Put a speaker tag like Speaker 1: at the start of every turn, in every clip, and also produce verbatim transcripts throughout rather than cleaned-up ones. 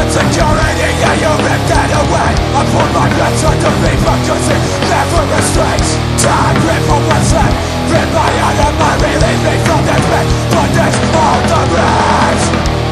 Speaker 1: Security, yeah, you ripped that away. I pulled my pants under me, focusing, never restraints. Time grip for what's left. Rip my out of my relief me from this bed. Bondage, all the rest.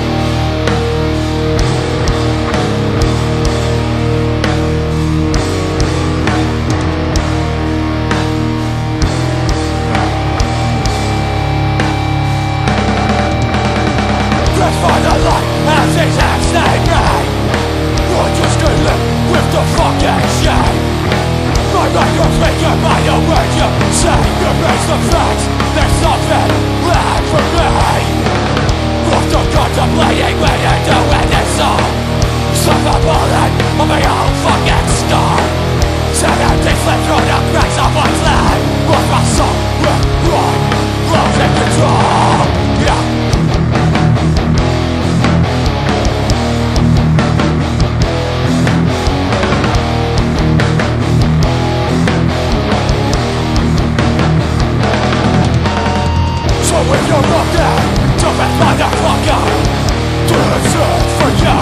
Speaker 1: Let's find the light as these acts they made. We're just gonna live with the fucking shame. My mind was making by the words you say. You face the facts, there's nothing left for me. Look to contemplating when you do this song. Suffer bullet of my own fucking skull. Seven days slip through the cracks of what's left. Lost my soul with one, losing control. Yeah. So if you're looking to be motherfucker, this is for you.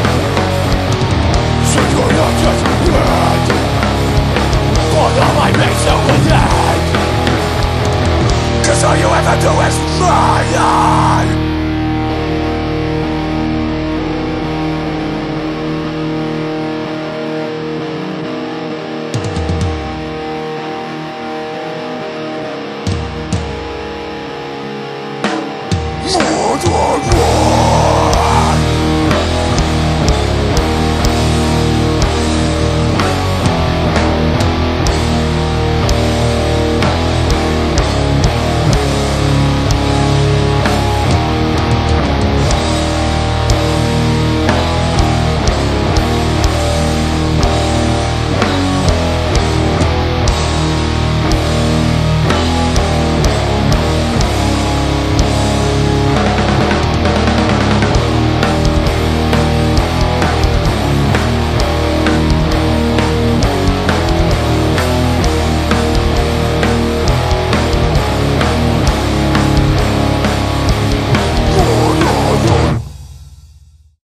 Speaker 1: So you're not just red, all of my mates you will end. Cause all you ever do is murder.